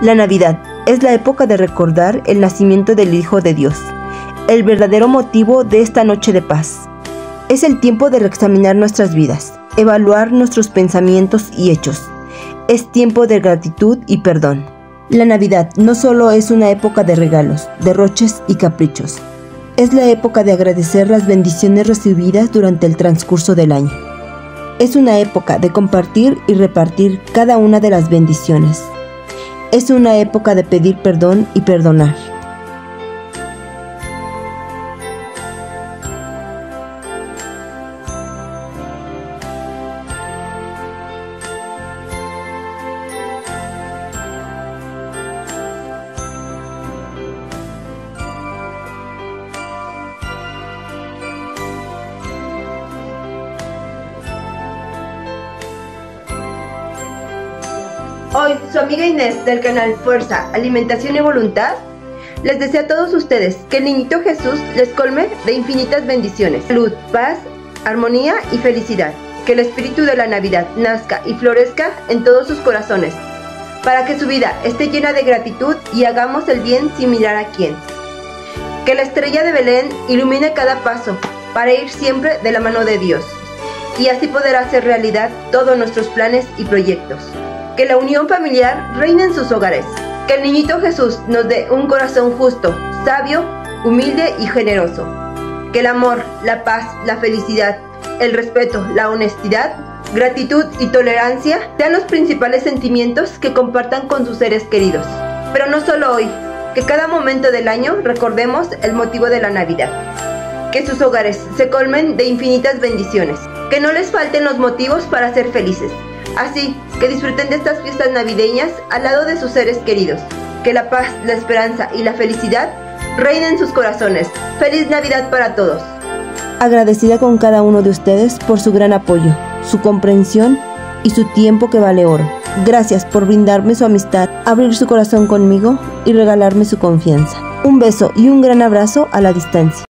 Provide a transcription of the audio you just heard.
La Navidad es la época de recordar el nacimiento del Hijo de Dios, el verdadero motivo de esta noche de paz. Es el tiempo de reexaminar nuestras vidas, evaluar nuestros pensamientos y hechos. Es tiempo de gratitud y perdón. La Navidad no solo es una época de regalos, derroches y caprichos. Es la época de agradecer las bendiciones recibidas durante el transcurso del año. Es una época de compartir y repartir cada una de las bendiciones. Es una época de pedir perdón y perdonar. Hoy, su amiga Inés del canal Fuerza, Alimentación y Voluntad les desea a todos ustedes que el Niñito Jesús les colme de infinitas bendiciones, salud, paz, armonía y felicidad. Que el espíritu de la Navidad nazca y florezca en todos sus corazones, para que su vida esté llena de gratitud y hagamos el bien sin mirar a quién. Que la estrella de Belén ilumine cada paso para ir siempre de la mano de Dios, y así poder hacer realidad todos nuestros planes y proyectos. Que la unión familiar reine en sus hogares. Que el Niñito Jesús nos dé un corazón justo, sabio, humilde y generoso. Que el amor, la paz, la felicidad, el respeto, la honestidad, gratitud y tolerancia sean los principales sentimientos que compartan con sus seres queridos. Pero no solo hoy, que cada momento del año recordemos el motivo de la Navidad. Que sus hogares se colmen de infinitas bendiciones. Que no les falten los motivos para ser felices. Así que disfruten de estas fiestas navideñas al lado de sus seres queridos. Que la paz, la esperanza y la felicidad reinen en sus corazones. ¡Feliz Navidad para todos! Agradecida con cada uno de ustedes por su gran apoyo, su comprensión y su tiempo que vale oro. Gracias por brindarme su amistad, abrir su corazón conmigo y regalarme su confianza. Un beso y un gran abrazo a la distancia.